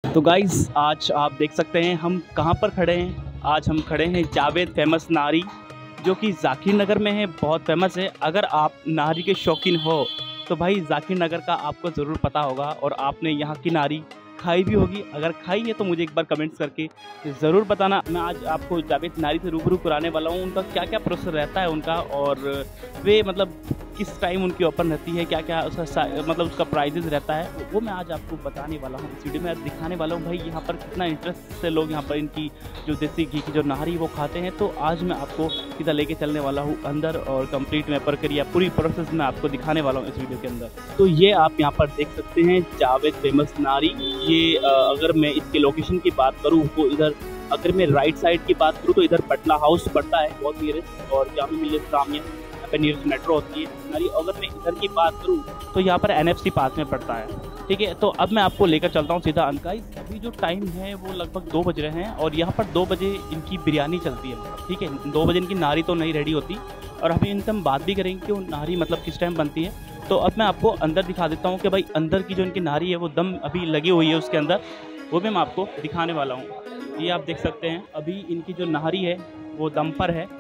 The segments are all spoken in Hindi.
तो गाइस आज आप देख सकते हैं हम कहाँ पर खड़े हैं। आज हम खड़े हैं जावेद फेमस नाहरी, जो कि जाकिर नगर में है, बहुत फेमस है। अगर आप नाहरी के शौकीन हो तो भाई जाकिर नगर का आपको ज़रूर पता होगा और आपने यहाँ की नाहरी खाई भी होगी। अगर खाई है तो मुझे एक बार कमेंट्स करके ज़रूर बताना। मैं आज आपको जावेद नाहरी से रूबरू कराने वाला हूँ, उनका क्या क्या प्रोसेस रहता है उनका, और वे मतलब किस टाइम उनकी ओपन रहती है, क्या क्या उसका मतलब उसका प्राइजेस रहता है, वो मैं आज आपको बताने वाला हूँ। इस वीडियो में आज दिखाने वाला हूँ भाई यहाँ पर कितना इंटरेस्ट से लोग यहाँ पर इनकी जो देसी घी की जो नाहरी वो खाते हैं। तो आज मैं आपको सीधा लेके चलने वाला हूँ अंदर और कंप्लीट मैं प्रक्रिया पूरी प्रोसेस में आपको दिखाने वाला हूँ इस वीडियो के अंदर। तो ये आप यहाँ पर देख सकते हैं जावेद फेमस नाहरी। ये अगर मैं इसके लोकेशन की बात करूँ तो इधर, अगर मैं राइट साइड की बात करूँ तो इधर पटना हाउस पड़ता है बहुत नियरेस्ट, और जामा मिल्लियन सामने पे नियरेस्ट मेट्रो होती है हमारी। अगर मैं इधर की बात करूँ तो यहाँ पर NFC पास में पड़ता है। ठीक है, तो अब मैं आपको लेकर चलता हूँ सीधा गाइस। अभी जो टाइम है वो लगभग 2 बज रहे हैं और यहाँ पर 2 बजे इनकी बिरयानी चलती है। ठीक है, 2 बजे इनकी नाहरी तो नहीं रेडी होती, और अभी इनसे हम बात भी करेंगे कि वो नाहरी मतलब किस टाइम बनती है। तो अब मैं आपको अंदर दिखा देता हूँ कि भाई अंदर की जो इनकी नाहरी है वो दम अभी लगी हुई है उसके अंदर, वो भी मैं आपको दिखाने वाला हूँ। ये आप देख सकते हैं अभी इनकी जो नाहरी है वो दम पर है।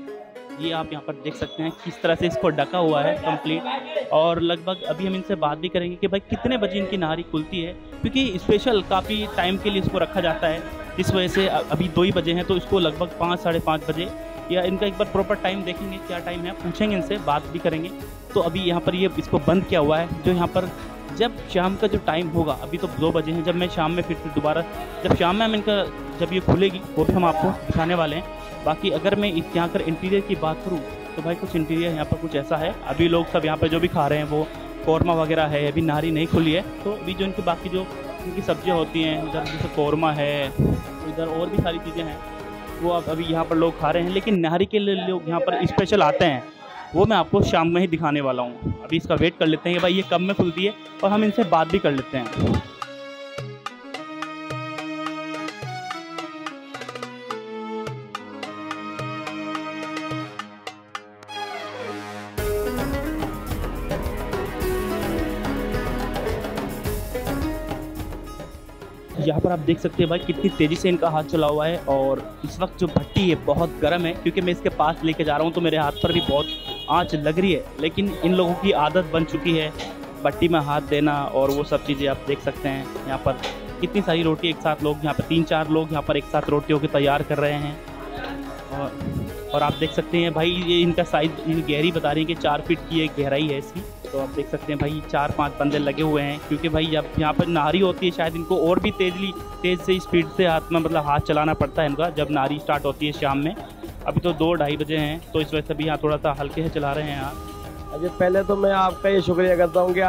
ये आप यहाँ पर देख सकते हैं किस तरह से इसको ढका हुआ है कंप्लीट। और लगभग अभी हम इनसे बात भी करेंगे कि भाई कितने बजे इनकी नाहरी खुलती है, क्योंकि स्पेशल काफ़ी टाइम के लिए इसको रखा जाता है। इस वजह से अभी 2 ही बजे हैं, तो इसको लगभग 5 साढ़े 5 बजे या इनका एक बार प्रॉपर टाइम देखेंगे क्या टाइम है, पूछेंगे इनसे, बात भी करेंगे। तो अभी यहाँ पर ये इसको बंद किया हुआ है, जो यहाँ पर जब शाम का जो टाइम होगा, अभी तो 2 बजे हैं, जब मैं शाम में फिर से दोबारा जब शाम में हम इनका जब ये खुलेगी वो भी हम आपको दिखाने वाले हैं। बाकी अगर मैं इस यहाँ पर इंटीरियर की बात करूँ तो भाई कुछ इंटीरियर यहाँ पर कुछ ऐसा है। अभी लोग सब यहाँ पर जो भी खा रहे हैं वो कौरमा वगैरह है, अभी नाहरी नहीं खुली है। तो अभी जो इनकी बाकी जो इनकी सब्जियाँ होती हैं, इधर जैसे कौरमा है, इधर और भी सारी चीज़ें हैं, वो अब अभी यहाँ पर लोग खा रहे हैं। लेकिन नाहरी के लिए लोग यहाँ पर स्पेशल आते हैं, वो मैं आपको शाम में ही दिखाने वाला हूँ। अभी इसका वेट कर लेते हैं कि भाई ये कब में खुलती है, और हम इनसे बात भी कर लेते हैं। यहाँ पर आप देख सकते हैं भाई कितनी तेज़ी से इनका हाथ चला हुआ है, और इस वक्त जो भट्टी है बहुत गर्म है, क्योंकि मैं इसके पास लेके जा रहा हूँ तो मेरे हाथ पर भी बहुत आंच लग रही है। लेकिन इन लोगों की आदत बन चुकी है भट्टी में हाथ देना और वो सब चीज़ें आप देख सकते हैं। यहाँ पर कितनी सारी रोटी एक साथ लोग यहाँ पर 3-4 लोग यहाँ पर एक साथ रोटियों की तैयार कर रहे हैं। और आप देख सकते हैं भाई ये इनका साइज गहरी बता रही है कि 4 फीट की एक गहराई है इसकी। तो आप देख सकते हैं भाई 4-5 बंदे लगे हुए हैं, क्योंकि भाई जब यहाँ पर नाहरी होती है शायद इनको और भी तेज़ से स्पीड से हाथ में मतलब हाथ चलाना पड़ता है इनका, जब नाहरी स्टार्ट होती है शाम में। अभी तो 2-2:30 बजे हैं, तो इस वजह से भी यहाँ थोड़ा सा हल्के से चला रहे हैं यहाँ। अजय, पहले तो मैं आपका ये शुक्रिया करता हूँ कि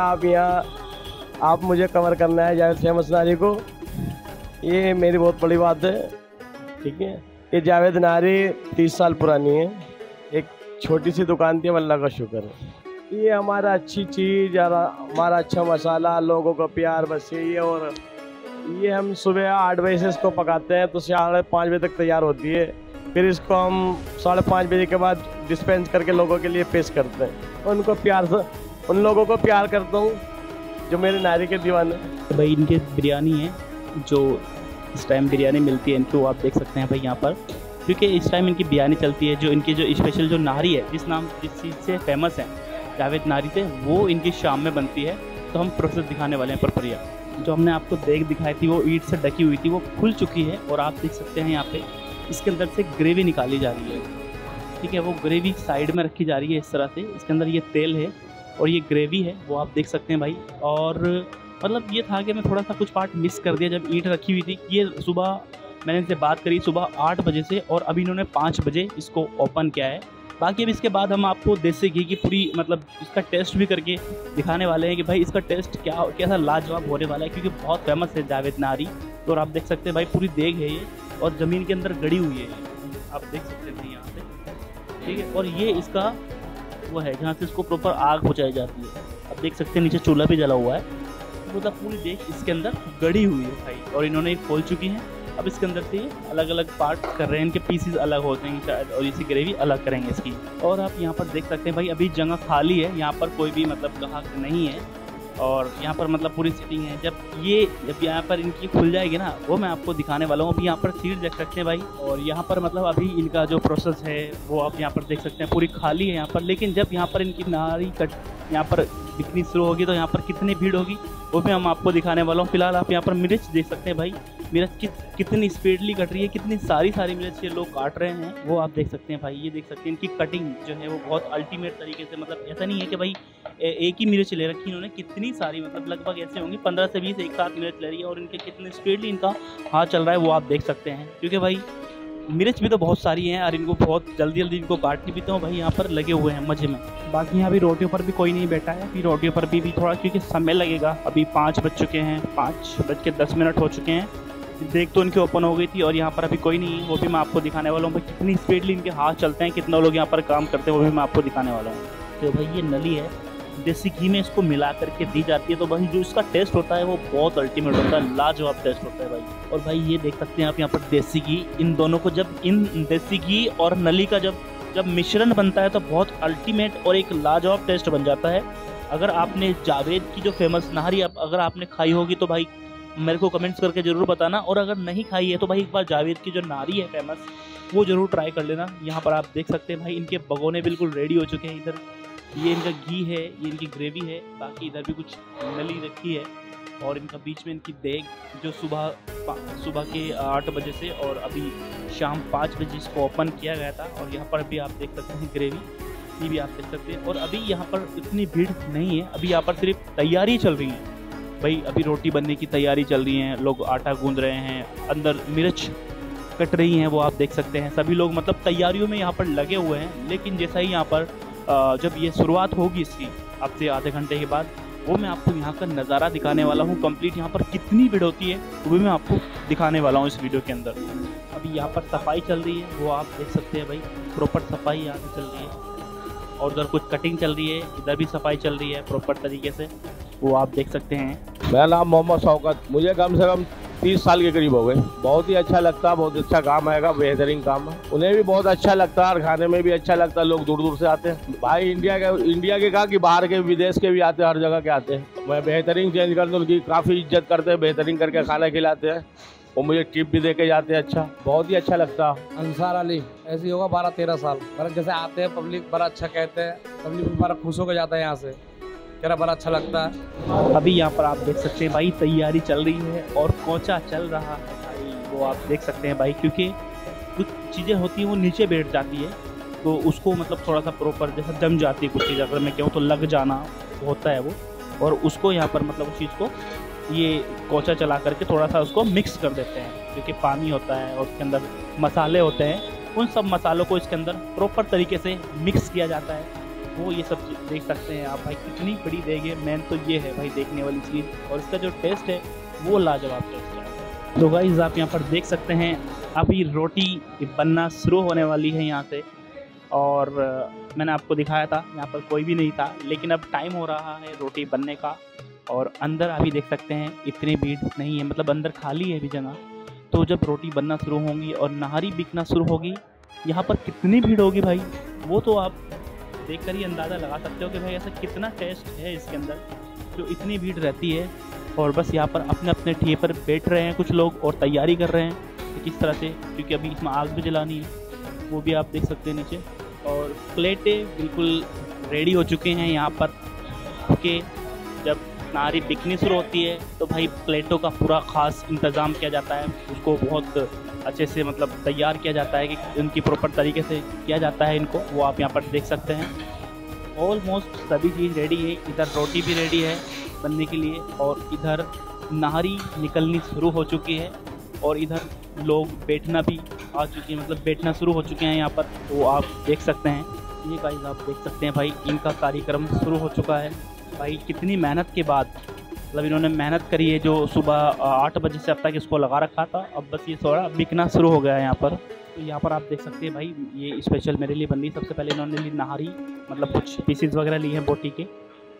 आप मुझे कवर करना है जावेद फेमस नाहरी को, ये मेरी बहुत बड़ी बात है। ठीक है, ये जावेद नाहरी 30 साल पुरानी है, एक छोटी सी दुकान थी, अल्लाह का शुक्र है। ये हमारा अच्छी चीज़, हमारा अच्छा मसाला, लोगों का प्यार, बस यही है। और ये हम सुबह 8 बजे से इसको पकाते हैं तो 5:30 बजे तक तैयार होती है। फिर इसको हम 5:30 बजे के बाद डिस्पेंस करके लोगों के लिए पेश करते हैं। उनको प्यार से उन लोगों को प्यार करता हूँ जो मेरे नाहरी के दीवाने। भाई इनके बिरयानी है, जो इस टाइम बिरयानी मिलती है इनको, आप देख सकते हैं भाई यहाँ पर, क्योंकि इस टाइम इनकी बिरयानी चलती है। जो इनकी जो स्पेशल जो नाहरी है, जिस चीज़ से फेमस है जावेद नाहरी से, वो इनकी शाम में बनती है। तो हम प्रोसेस दिखाने वाले हैं प्रक्रिया। जो हमने आपको दिखाई थी वो ईंट से ढकी हुई थी, वो खुल चुकी है, और आप देख सकते हैं यहाँ पे इसके अंदर से ग्रेवी निकाली जा रही है। ठीक है, वो ग्रेवी साइड में रखी जा रही है इस तरह से। इसके अंदर ये तेल है और ये ग्रेवी है, वो आप देख सकते हैं भाई। और मतलब ये था कि मैं थोड़ा सा कुछ पार्ट मिस कर दिया जब ईंट रखी हुई थी। ये सुबह मैंने इनसे बात करी सुबह 8 बजे से, और अभी इन्होंने 5 बजे इसको ओपन किया है। बाकी अब इसके बाद हम आपको देसी घी की पूरी मतलब इसका टेस्ट भी करके दिखाने वाले हैं कि भाई इसका टेस्ट कैसा लाजवाब होने वाला है, क्योंकि बहुत फेमस है जावेद नाहरी। तो आप देख सकते हैं भाई पूरी देग है ये, और ज़मीन के अंदर गड़ी हुई है, आप देख सकते हैं यहाँ पे। ठीक है, और ये इसका वो है जहाँ से इसको प्रॉपर आग बुझाई जाती है। आप देख सकते हैं नीचे चूल्हा भी जला हुआ है, मतलब पूरी देग इसके अंदर गड़ी हुई है भाई। और इन्होंने खोल चुकी है, अब इसके अंदर से अलग अलग पार्ट कर रहे हैं, इनके पीसेस अलग होते हैं शायद, और इसी ग्रेवी अलग करेंगे इसकी। और आप यहाँ पर देख सकते हैं भाई अभी जगह खाली है, यहाँ पर कोई भी मतलब ग्राहक नहीं है। और यहाँ पर मतलब पूरी सीटिंग है। जब यहाँ पर इनकी खुल जाएगी ना, वो मैं आपको दिखाने वाला हूँ। अभी यहाँ पर सीट देख सकते हैं भाई, और यहाँ पर मतलब अभी इनका जो प्रोसेस है वो आप यहाँ पर देख सकते हैं, पूरी खाली है यहाँ पर। लेकिन जब यहाँ पर इनकी नारी कट यहाँ पर बिकनी शुरू होगी तो यहाँ पर कितनी भीड़ होगी वो भी हम आपको दिखाने वाला हूँ। फिलहाल आप यहाँ पर मिर्च देख सकते हैं भाई, मिर्च कितनी स्पीडली कट रही है, कितनी सारी मिर्च ये लोग काट रहे हैं वो आप देख सकते हैं भाई। ये देख सकते हैं इनकी कटिंग जो है वो बहुत अल्टीमेट तरीके से, मतलब ऐसा नहीं है कि भाई एक ही मिर्च ले रखी इन्होंने, कितनी सारी मतलब लगभग ऐसे होंगी 15 से 20 एक साथ मिर्च ले रही है, और इनके कितने स्पीडली इनका हाथ चल रहा है वो आप देख सकते हैं। क्योंकि भाई मिर्च भी तो बहुत सारी हैं और इनको बहुत जल्दी इनको काटनी भी तो भाई यहाँ पर लगे हुए हैं मजे में। बाकी यहाँ भी रोटियों पर भी कोई नहीं बैठा है, अभी रोटियों पर भी थोड़ा क्योंकि समय लगेगा। अभी 5 बज चुके हैं, 5:10 हो चुके हैं। देख तो इनकी ओपन हो गई थी और यहाँ पर अभी कोई नहीं है, वो भी मैं आपको दिखाने वाला हूँ भाई। कितनी स्पीडली इनके हाथ चलते हैं, कितना लोग यहाँ पर काम करते हैं वो भी मैं आपको दिखाने वाला हूँ। तो भाई ये नली है, देसी घी में इसको मिला करके दी जाती है, तो भाई जो इसका टेस्ट होता है वो बहुत अल्टीमेट होता है, लाजवाब टेस्ट होता है भाई। और भाई ये देख सकते हैं आप यहाँ पर देसी घी, इन दोनों को जब इन देसी घी और नली का जब मिश्रण बनता है तो बहुत अल्टीमेट और एक लाजवाब टेस्ट बन जाता है। अगर आपने जावेद की जो फेमस नाहरी अगर आपने खाई होगी तो भाई मेरे को कमेंट्स करके ज़रूर बताना, और अगर नहीं खाई है तो भाई एक बार जावेद की जो नाहरी है फेमस वो ज़रूर ट्राई कर लेना। यहाँ पर आप देख सकते हैं भाई इनके भगोने बिल्कुल रेडी हो चुके हैं। इधर ये इनका घी है, ये इनकी ग्रेवी है, बाकी इधर भी कुछ नली रखी है, और इनका बीच में इनकी देग जो सुबह के 8 बजे से और अभी शाम 5 बजे इसको ओपन किया गया था। और यहाँ पर भी आप देख सकते हैं ग्रेवी, ये भी आप देख सकते हैं। और अभी यहाँ पर इतनी भीड़ नहीं है, अभी यहाँ पर सिर्फ तैयारी चल रही है भाई। अभी रोटी बनने की तैयारी चल रही है, लोग आटा गूंद रहे हैं, अंदर मिर्च कट रही हैं वो आप देख सकते हैं। सभी लोग मतलब तैयारियों में यहाँ पर लगे हुए हैं। लेकिन जैसा ही यहाँ पर जब ये शुरुआत होगी इसकी अब से आधे घंटे के बाद, वो मैं आपको यहाँ का नज़ारा दिखाने वाला हूँ कंप्लीट। यहाँ पर कितनी भीड़ होती है वो भी मैं आपको दिखाने वाला हूँ इस वीडियो के अंदर। अभी यहाँ पर सफाई चल रही है, वो आप देख सकते हैं भाई, प्रॉपर सफाई यहाँ से चल रही है। और उधर कुछ कटिंग चल रही है, इधर भी सफाई चल रही है प्रॉपर तरीके से, वो आप देख सकते हैं। मेरा नाम मोहम्मद शौकत, मुझे कम से कम 30 साल के करीब हो गए। बहुत ही अच्छा लगता है, बहुत अच्छा काम आएगा, बेहतरीन काम है। उन्हें भी बहुत अच्छा लगता है और खाने में भी अच्छा लगता है। लोग दूर दूर से आते हैं भाई, इंडिया के कहा कि बाहर के विदेश के भी आते हैं, हर जगह के आते हैं। मैं बेहतरीन चेंज करते हैं, उनकी काफ़ी इज्जत करते हैं, बेहतरीन करके खाना खिलाते हैं, और मुझे टिप भी दे के जाते हैं। अच्छा, बहुत ही अच्छा लगता है। अंसार अली, ऐसे ही होगा 12-13 साल। बड़ा जैसे आते हैं पब्लिक बड़ा अच्छा कहते हैं, पब्लिक बड़ा खुश होकर जाता है यहाँ से, मेरा बड़ा अच्छा लगता है। अभी यहाँ पर आप देख सकते हैं भाई तैयारी चल रही है और कोचा चल रहा है भाई, वो आप देख सकते हैं भाई। क्योंकि कुछ चीज़ें होती हैं वो नीचे बैठ जाती है तो उसको मतलब थोड़ा सा प्रॉपर जैसे जम जाती है कुछ चीज़, अगर मैं कहूँ तो लग जाना होता है वो, और उसको यहाँ पर मतलब उस चीज़ को ये कोचा चला करके थोड़ा सा उसको मिक्स कर देते हैं। क्योंकि पानी होता है और उसके अंदर मसाले होते हैं, उन सब मसालों को इसके अंदर प्रॉपर तरीके से मिक्स किया जाता है। वो ये सब देख सकते हैं आप भाई, कितनी बड़ी देग है। मेन तो ये है भाई देखने वाली चीज़, और इसका जो टेस्ट है वो लाजवाब टेस्ट है। तो गाइस आप यहाँ पर देख सकते हैं अभी रोटी बनना शुरू होने वाली है यहाँ से, और मैंने आपको दिखाया था यहाँ पर कोई भी नहीं था, लेकिन अब टाइम हो रहा है रोटी बनने का। और अंदर अभी देख सकते हैं इतनी भीड़ नहीं है, मतलब अंदर खाली है अभी जगह। तो जब रोटी बनना शुरू होंगी और नाहरी बिकना शुरू होगी, यहाँ पर कितनी भीड़ होगी भाई वो तो आप देख कर ही अंदाज़ा लगा सकते हो कि भाई ऐसा कितना टेस्ट है इसके अंदर जो इतनी भीड़ रहती है। और बस यहाँ पर अपने अपने ठिए पर बैठ रहे हैं कुछ लोग और तैयारी कर रहे हैं कि किस तरह से, क्योंकि अभी इसमें आग भी जलानी है, वो भी आप देख सकते हैं नीचे। और प्लेटें बिल्कुल रेडी हो चुके हैं यहाँ पर, क्योंकि जब नाहरी बिकनी शुरू होती है तो भाई प्लेटों का पूरा ख़ास इंतज़ाम किया जाता है, उसको बहुत अच्छे से मतलब तैयार किया जाता है कि उनकी प्रॉपर तरीके से किया जाता है इनको, वो आप यहाँ पर देख सकते हैं। ऑलमोस्ट सभी चीज़ रेडी है, इधर रोटी भी रेडी है बनने के लिए, और इधर नाहरी निकलनी शुरू हो चुकी है, और इधर लोग बैठना भी आ चुके हैं, मतलब बैठना शुरू हो चुके हैं यहाँ पर, वो आप देख सकते हैं। ये गाइस आप देख सकते हैं भाई इनका कार्यक्रम शुरू हो चुका है भाई। कितनी मेहनत के बाद मतलब इन्होंने मेहनत करी है, जो सुबह 8 बजे से अब तक इसको लगा रखा था, अब बस ये थोड़ा बिकना शुरू हो गया है यहाँ पर। तो यहाँ पर आप देख सकते हैं भाई ये स्पेशल मेरे लिए बन रही। सबसे पहले इन्होंने ली नाहरी, मतलब कुछ पीसीज वगैरह लिए हैं बोटी के,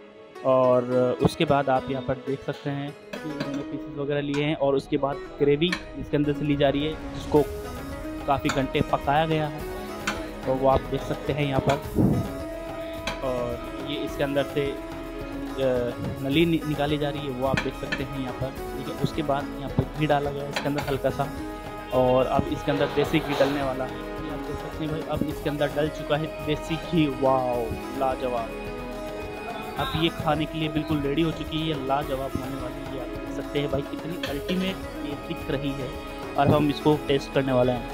और उसके बाद आप यहाँ पर देख सकते हैं कि इन्होंने पीसीज वगैरह लिए हैं, और उसके बाद ग्रेवी इसके अंदर से ली जा रही है, जिसको काफ़ी घंटे पकाया गया है, तो वो आप देख सकते हैं यहाँ पर। और ये इसके अंदर से नली निकाली जा रही है, वो आप देख सकते हैं यहाँ पर। ठीक है, उसके बाद यहाँ पर घी डाला गया है इसके अंदर हल्का सा, और अब इसके अंदर देसी घी डलने वाला है। ये आप देख सकते हैं भाई, अब इसके अंदर डल चुका है देसी घी। वाओ, लाजवाब। अब ये खाने के लिए बिल्कुल रेडी हो चुकी है, ये लाजवाब होने वाली है। आप देख सकते हैं भाई कितनी अल्टीमेट ये दिख रही है, और हम इसको टेस्ट करने वाले हैं।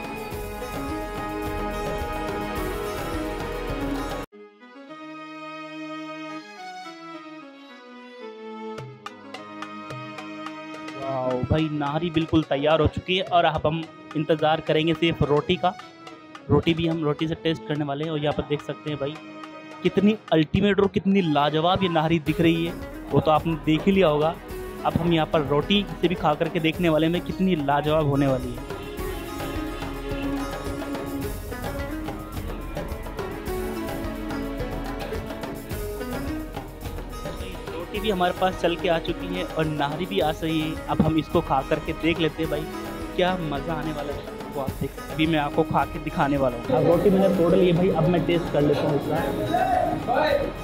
वाओ भाई, नाहरी बिल्कुल तैयार हो चुकी है, और अब हम इंतज़ार करेंगे सिर्फ रोटी का। रोटी भी हम रोटी से टेस्ट करने वाले हैं। और यहाँ पर देख सकते हैं भाई कितनी अल्टीमेट और कितनी लाजवाब ये नाहरी दिख रही है, वो तो आपने देख ही लिया होगा। अब हम यहाँ पर रोटी से भी खा करके देखने वाले हैं कितनी लाजवाब होने वाली है। रोटी भी हमारे पास चल के आ चुकी है और नाहरी भी आ सही है। अब हम इसको खा करके देख लेते हैं भाई क्या मज़ा आने वाला है। वो आप देख, अभी मैं आपको खा के दिखाने वाला हूँ। अब रोटी मैंने तोड़ ली है भाई, अब मैं टेस्ट कर लेता हूँ इसका।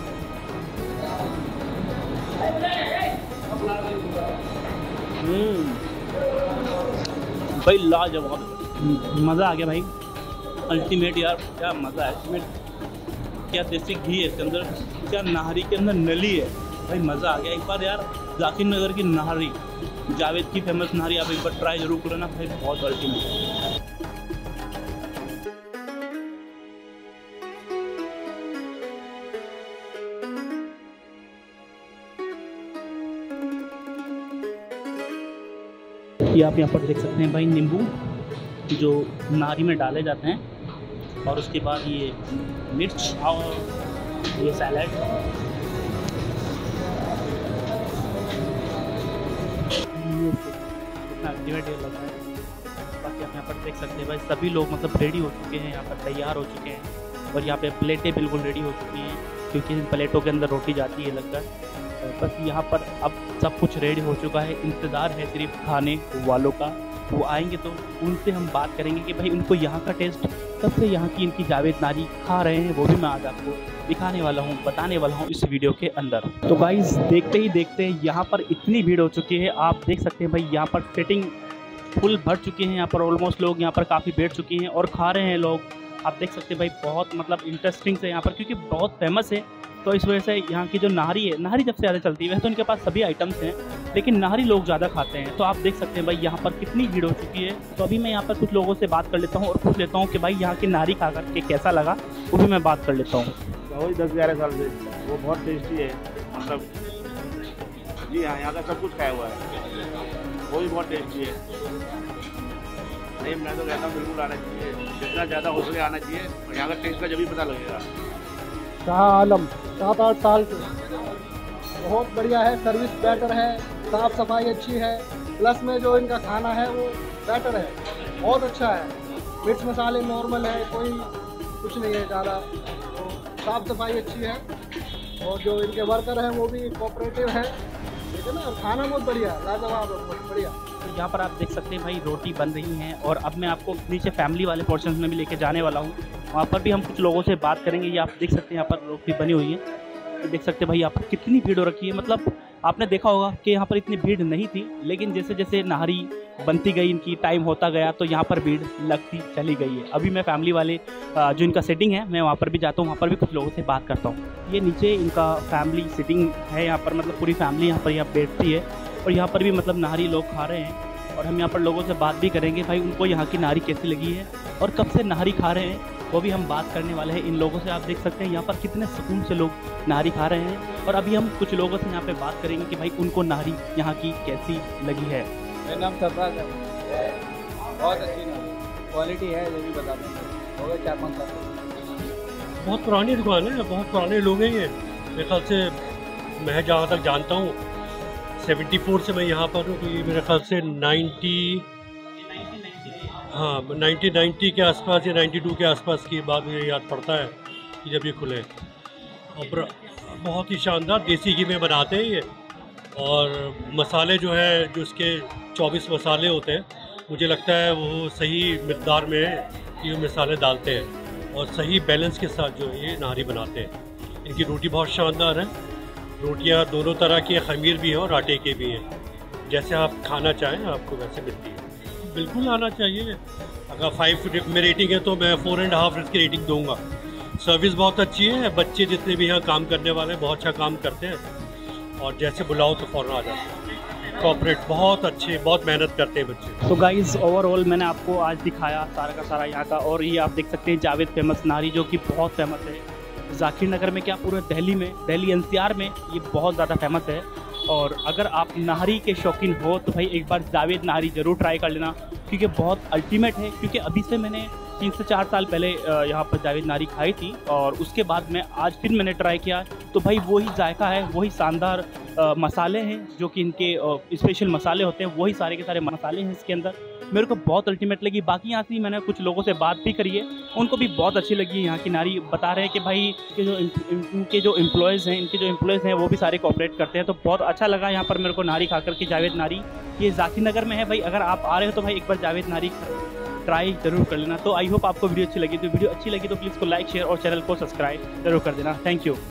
भाई लाजवाब, मज़ा आ गया भाई, अल्टीमेट यार, क्या मज़ा है। क्या देसी घी है इसके अंदर, क्या नाहरी के अंदर नली है भाई, मज़ा आ गया। एक बार यार जाकिर नगर की नाहरी, जावेद की फेमस नाहरी आप एक बार ट्राई जरूर करो ना भाई, बहुत अल्टीमेट है। ये आप यहाँ पर देख सकते हैं भाई नींबू जो नारी में डाले जाते हैं, और उसके बाद ये मिर्च और ये सैलड। कितना अल्टीमेट लग रहा है। बाकी आप यहाँ पर देख सकते हैं भाई सभी लोग मतलब रेडी हो चुके हैं, यहाँ पर तैयार हो चुके हैं, और यहाँ पे प्लेटें बिल्कुल रेडी हो चुकी हैं, क्योंकि इन प्लेटों के अंदर रोटी जाती है लगकर। बस यहाँ पर अब सब कुछ रेडी हो चुका है, इंतज़ार है सिर्फ खाने वालों का। वो आएंगे तो उनसे हम बात करेंगे कि भाई उनको यहाँ का टेस्ट, कब से यहाँ की इनकी जावेद नारी खा रहे हैं, वो भी मैं आज आपको दिखाने वाला हूँ, बताने वाला हूँ इस वीडियो के अंदर। तो गाइस देखते ही देखते यहाँ पर इतनी भीड़ हो चुकी है, आप देख सकते हैं भाई यहाँ पर सेटिंग फुल भर चुकी है। यहाँ पर ऑलमोस्ट लोग यहाँ पर काफ़ी बैठ चुके हैं और खा रहे हैं लोग। आप देख सकते हैं भाई बहुत मतलब इंटरेस्टिंग से यहाँ पर, क्योंकि बहुत फेमस है, तो इस वजह से यहाँ की जो नाहरी है, नाहरी जब से ज़्यादा चलती है। वैसे तो इनके पास सभी आइटम्स हैं, लेकिन नाहरी लोग ज़्यादा खाते हैं। तो आप देख सकते हैं भाई यहाँ पर कितनी भीड़ हो चुकी है। तो अभी मैं यहाँ पर कुछ लोगों से बात कर लेता हूँ और पूछ लेता हूँ कि भाई यहाँ की नाहरी खा करके कैसा लगा, वो भी मैं बात कर लेता हूँ। वही 10-11 साल से वो बहुत टेस्टी है, मतलब जी हाँ, यहाँ का सब कुछ खाया हुआ है, वो भी बहुत टेस्टी है। नहीं, मैं तो कहता हूँ बिल्कुल आना चाहिए, जितना ज़्यादा हो सके आना चाहिए, और यहाँ का टेस्ट का जब भी पता लगेगा। शाह आलम 7-8 साल से बहुत बढ़िया है, सर्विस बेटर है, साफ़ सफाई अच्छी है, प्लस में जो इनका खाना है वो बेटर है, बहुत अच्छा है। मिर्च मसाले नॉर्मल है, कोई कुछ नहीं है ज़्यादा, तो साफ़ सफाई अच्छी है, और जो इनके वर्कर हैं वो भी कोऑपरेटिव है, ठीक है ना। और खाना बहुत बढ़िया है, लाजवाब है, बहुत बढ़िया। तो यहाँ पर आप देख सकते हैं भाई रोटी बन रही हैं, और अब मैं आपको नीचे फैमिली वाले पोर्शन में भी लेके जाने वाला हूँ। वहाँ पर भी हम कुछ लोगों से बात करेंगे। ये आप देख सकते हैं यहाँ पर रोटी बनी हुई है, तो देख सकते हैं भाई यहाँ पर कितनी भीड़ हो रखी है। मतलब आपने देखा होगा कि यहाँ पर इतनी भीड़ नहीं थी, लेकिन जैसे जैसे नाहरी बनती गई, इनकी टाइम होता गया, तो यहाँ पर भीड़ लगती चली गई है। अभी मैं फैमिली वाले जो इनका सेटिंग है, मैं वहाँ पर भी जाता हूँ, वहाँ पर भी कुछ लोगों से बात करता हूँ। ये नीचे इनका फैमिली सिटिंग है, यहाँ पर मतलब पूरी फैमिली यहाँ पर बैठती है, और यहाँ पर भी मतलब नाहरी लोग खा रहे हैं। और हम यहाँ पर लोगों से बात भी करेंगे भाई उनको यहाँ की नाहरी कैसी लगी है, और कब से नाहरी खा रहे हैं, वो भी हम बात करने वाले हैं इन लोगों से। आप देख सकते हैं यहाँ पर कितने सुकून से लोग नाहरी खा रहे हैं, और अभी हम कुछ लोगों से यहाँ पे बात करेंगे कि भाई उनको नाहरी यहाँ की कैसी लगी है। मेरा नाम सरफराज है, बहुत अच्छी नाहरी क्वालिटी है, ये भी बता दें, हो गए 4-5 साल। बहुत पुरानी दुकान है, बहुत पुराने लोग हैं ये। मेरे ख्याल से मैं जहाँ तक जानता हूँ 74 से मैं यहाँ पर हूँ, तो ये मेरे ख्याल से 1990 के आसपास या 92 के आसपास की बात मुझे याद पड़ता है कि जब ये खुले। और बहुत ही शानदार देसी घी में बनाते हैं ये, और मसाले जो है, जो इसके 24 मसाले होते हैं, मुझे लगता है वो सही मिक़दार में ये मसाले डालते हैं, और सही बैलेंस के साथ जो ये नाहरी बनाते हैं। इनकी रोटी बहुत शानदार है, रोटियां दोनों तरह की हैं, खमीर भी हैं और आटे की भी हैं। जैसे आप खाना चाहें आपको वैसे मिलती है। बिल्कुल आना चाहिए। अगर 5 में रेटिंग है तो मैं 4.5 इसकी रेटिंग दूंगा। सर्विस बहुत अच्छी है, बच्चे जितने भी यहाँ काम करने वाले हैं बहुत अच्छा काम करते हैं और जैसे बुलाओ तो फ़ौरन आ जाते हैं। कॉर्पोरेट बहुत अच्छे, बहुत मेहनत करते हैं बच्चे। तो गाइज़ ओवरऑल मैंने आपको आज दिखाया सारा का सारा यहाँ का, और ये आप देख सकते हैं जावेद फेमस नारी जो कि बहुत फेमस है जाकिर नगर में, क्या पूरे दिल्ली में, दिल्ली एनसीआर में ये बहुत ज़्यादा फेमस है। और अगर आप नाहरी के शौकीन हो तो भाई एक बार जावेद नाहरी ज़रूर ट्राई कर लेना, क्योंकि बहुत अल्टीमेट है। क्योंकि अभी से मैंने 3 से 4 साल पहले यहाँ पर जावेद नाहरी खाई थी और उसके बाद मैं आज फिर मैंने ट्राई किया, तो भाई वही जायका है, वही शानदार मसाले हैं जो कि इनके स्पेशल मसाले होते हैं, वही सारे के सारे मसाले हैं इसके अंदर। मेरे को बहुत अल्टीमेट लगी। बाकी यहाँ से मैंने कुछ लोगों से बात भी करी है, उनको भी बहुत अच्छी लगी है यहाँ की नारी। बता रहे हैं कि भाई इनके जो एम्प्लॉयज़ हैं वो भी सारे कोऑपरेट करते हैं। तो बहुत अच्छा लगा यहाँ पर मेरे को नारी खा करके, जावेद नारी। ये जाकिर नगर में है भाई, अगर आप आ रहे हो तो भाई एक बार जावेद नारी ट्राई जरूर कर लेना। तो आई होप आपको वीडियो अच्छी लगी। तो वीडियो अच्छी लगी तो प्लीज़ को लाइक, शेयर और चैनल को सब्सक्राइब जरूर कर देना। Thank you.